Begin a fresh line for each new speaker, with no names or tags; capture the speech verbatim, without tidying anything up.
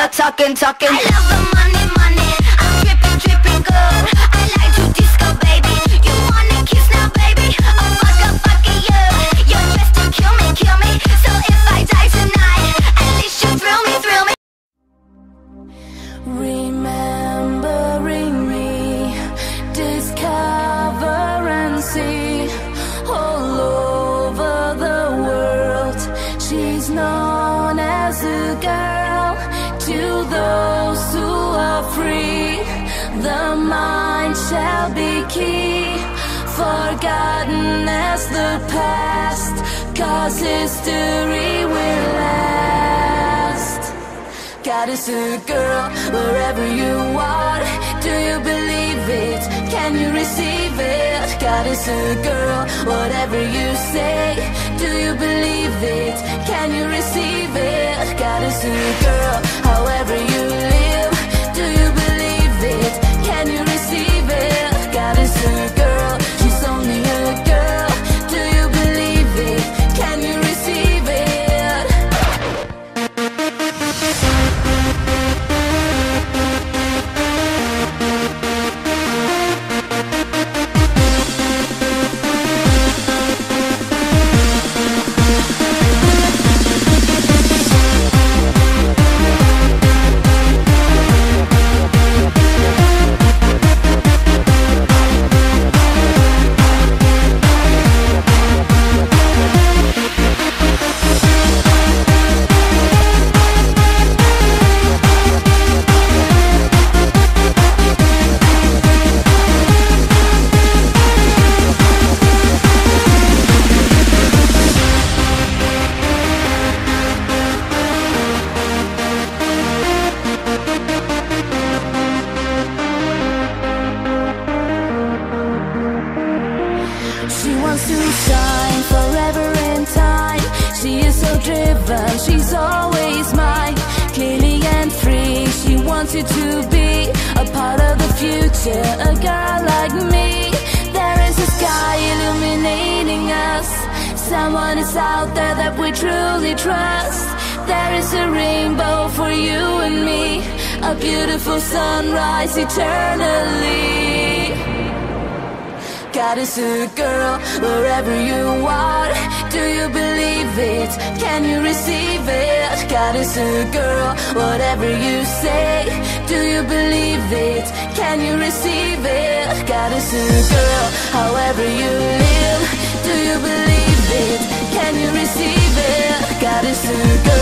start talking, talking.
I love the money, money. I'm dripping, dripping good. I like to disco, baby. You wanna kiss now, baby? Oh, fuck up, fucking you. You're dressed to kill me, kill me. So if I die tonight, at least you thrill me, thrill me.
Remembering me, discover and see. All over the world, she's known as a girl. To those who are free, the mind shall be key. Forgotten as the past, 'cause history will last. God is a girl, wherever you are. Do you believe it? Can you receive it? God is a girl, whatever you say. Do you believe it? Can you receive it? God is a girl, however you live. Do you believe it? Can you receive it? God is a girl, she's only a girl. Do you believe it? Can you receive it? She wants to shine forever in time. She is so driven, she's always mine. Clearly and free, she wants you to be a part of the future. A girl like me, there is a sky illuminating us. Someone is out there that we truly trust. There is a rainbow for you and me, a beautiful sunrise eternally. God is a girl, wherever you are. Do you believe it? Can you receive it? God is a girl, whatever you say. Do you believe it? Can you receive it? God is a girl, however you live. Do you believe it? Can you receive it? God is a girl.